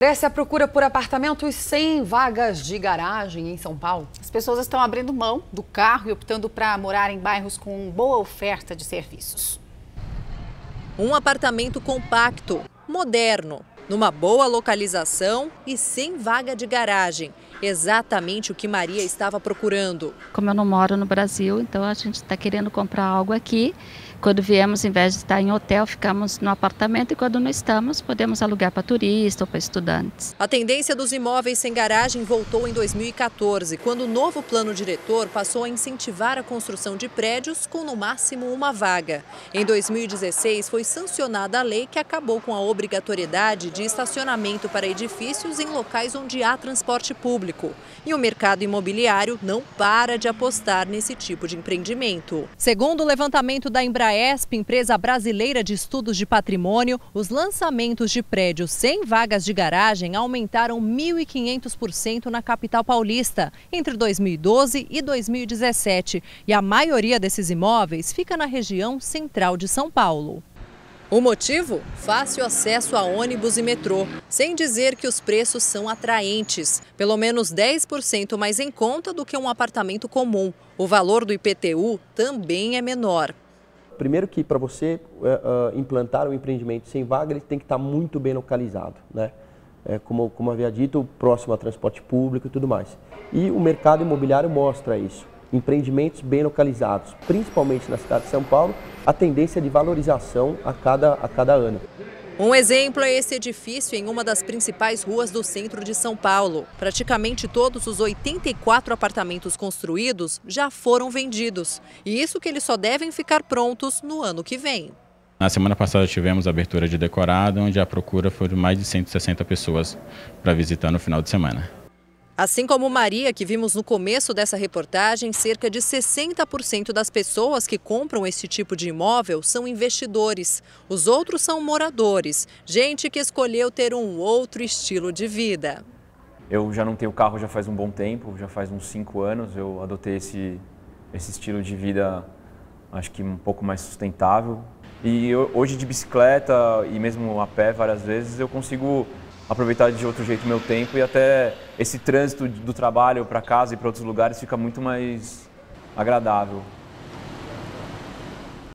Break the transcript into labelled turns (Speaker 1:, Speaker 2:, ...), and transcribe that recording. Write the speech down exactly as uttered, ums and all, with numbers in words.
Speaker 1: Cresce a procura por apartamentos sem vagas de garagem em São Paulo.
Speaker 2: As pessoas estão abrindo mão do carro e optando para morar em bairros com boa oferta de serviços.
Speaker 3: Um apartamento compacto, moderno, numa boa localização e sem vaga de garagem. Exatamente o que Maria estava procurando.
Speaker 4: Como eu não moro no Brasil, então a gente está querendo comprar algo aqui. Quando viemos, em vez de estar em hotel, ficamos no apartamento e quando não estamos, podemos alugar para turista ou para estudantes.
Speaker 3: A tendência dos imóveis sem garagem voltou em dois mil e quatorze, quando o novo plano diretor passou a incentivar a construção de prédios com no máximo uma vaga. Em dois mil e dezesseis, foi sancionada a lei que acabou com a obrigatoriedade de estacionamento para edifícios em locais onde há transporte público. E o mercado imobiliário não para de apostar nesse tipo de empreendimento. Segundo o levantamento da Embraer, empresa brasileira de estudos de patrimônio, os lançamentos de prédios sem vagas de garagem aumentaram mil e quinhentos por cento na capital paulista entre dois mil e doze e dois mil e dezessete. E a maioria desses imóveis fica na região central de São Paulo. O motivo? Fácil acesso a ônibus e metrô, sem dizer que os preços são atraentes, pelo menos dez por cento mais em conta do que um apartamento comum. O valor do I P T U também é menor.
Speaker 5: Primeiro que para você uh, uh, implantar um empreendimento sem vaga, ele tem que estar muito bem localizado, né? É, como, como havia dito, próximo a transporte público e tudo mais. E o mercado imobiliário mostra isso. Empreendimentos bem localizados, principalmente na cidade de São Paulo, a tendência de valorização a cada, a cada ano.
Speaker 3: Um exemplo é esse edifício em uma das principais ruas do centro de São Paulo. Praticamente todos os oitenta e quatro apartamentos construídos já foram vendidos. E isso que eles só devem ficar prontos no ano que vem.
Speaker 6: Na semana passada tivemos a abertura de decorado, onde a procura foi de mais de cento e sessenta pessoas para visitar no final de semana.
Speaker 3: Assim como Maria, que vimos no começo dessa reportagem, cerca de sessenta por cento das pessoas que compram esse tipo de imóvel são investidores. Os outros são moradores, gente que escolheu ter um outro estilo de vida.
Speaker 7: Eu já não tenho carro já faz um bom tempo, já faz uns cinco anos. Eu adotei esse, esse estilo de vida, acho que um pouco mais sustentável. E eu, hoje de bicicleta e mesmo a pé várias vezes eu consigo aproveitar de outro jeito o meu tempo e até esse trânsito do trabalho para casa e para outros lugares fica muito mais agradável.